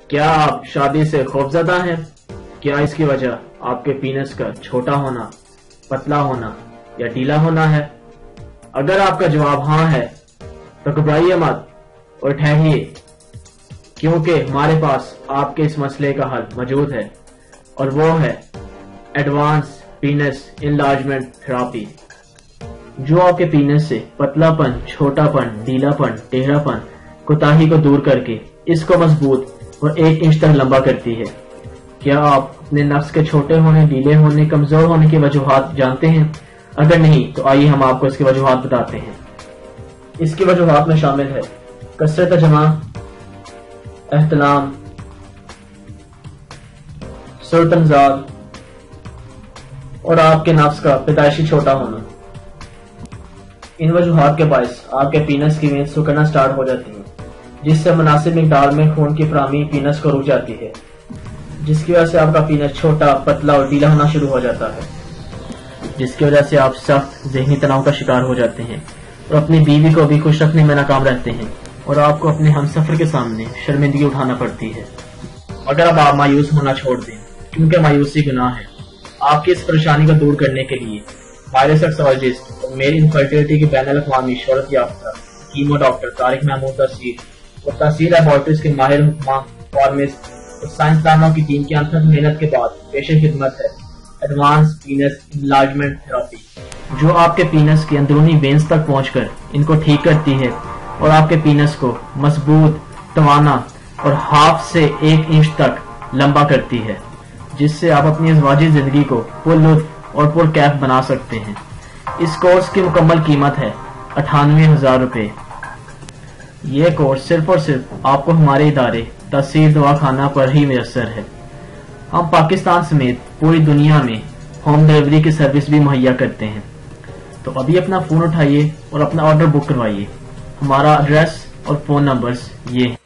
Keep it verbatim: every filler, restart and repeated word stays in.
کیا آپ شادی سے خوفزدہ ہیں؟ کیا اس کی وجہ آپ کے پینس کا چھوٹا ہونا، پتلا ہونا یا ڈھیلا ہونا ہے؟ اگر آپ کا جواب ہاں ہے تو گھبرائیے مت اور ٹھہریے، کیونکہ ہمارے پاس آپ کے اس مسئلے کا حل موجود ہے، اور وہ ہے ایڈوانس پینس انلارجمنٹ تھراپی، جو آپ کے پینس سے پتلا پن، چھوٹا پن، ڈھیلا پن، ٹیڑھا پن، کوتاہی کو دور کر کے اس کو مضبوط اور ایک انچ تک لمبا کرتی ہے۔ کیا آپ اپنے نفس کے چھوٹے ہونے، ڈھیلے ہونے، کمزور ہونے کی وجوہات جانتے ہیں؟ اگر نہیں تو آئیے ہم آپ کو اس کی وجوہات بتاتے ہیں۔ اس کی وجوہات میں شامل ہے کثرت جمع، احتلام، صورتنزال اور آپ کے نفس کا پیدائشی چھوٹا ہونا۔ ان وجوہات کے باعث آپ کے پینس کی وینز سکڑنا سٹارٹ ہو جاتی ہیں، جس سے مناسب مقدار میں خون کی فراہمی پینس کو رک جاتی ہے، جس کی وجہ سے آپ کا پینس چھوٹا، پتلا اور ڈھیلا ہونا شروع ہو جاتا ہے، جس کی وجہ سے آپ سخت ذہنی تناؤ کا شکار ہو جاتے ہیں اور اپنی بیوی کو بھی خوش رکھنے میں ناکام رہتے ہیں، اور آپ کو اپنے ہمسفر کے سامنے شرمندگی اٹھانا پڑتی ہے۔ اگر اب آپ مایوس ہونا چھوڑ دیں، کیونکہ مایوسی گناہ ہے، آپ کی اس پریشانی کو دور کرنے کے لیے ماہر سیکسولوجسٹ اور میل انفرٹیلٹی کے بین الاقوامی شہرت یافتہ کیمو ڈاکٹر طارق محمود تحصیل اور تحصیل لیبارٹریز کے ماہر حکماں، فارمسٹ اور سائنسدانوں کی ٹیم کی انتھک محنت کے بعد پیش خدمت ہے ایڈوانس پینس انلارجمنٹ تھراپی، جو آپ کے پینس کی اندرونی وینز تک پہنچ کر ان کو ٹھیک کرتی ہے اور آپ کے پینس کو مضبوط، توانا اور ہاف سے ایک انچ تک لمبا کرتی ہے، جس سے آپ اپنی ازواجی زندگی کو پر لطف اور پر کیف بنا سکتے ہیں۔ اس کورس کی مکمل قیمت ہے اٹھانوے ہزار روپے۔ یہ کورس صرف اور صرف آپ کو ہمارے ادارے تحصیل دواخانہ پر ہی میسر ہے۔ ہم پاکستان سمیت پوری دنیا میں ہوم ڈیلیوری کی سروس بھی مہیا کرتے ہیں، تو ابھی اپنا فون اٹھائیے اور اپنا آرڈر بک کروائیے۔ ہمارا ایڈریس اور فون نمبرز یہ ہیں۔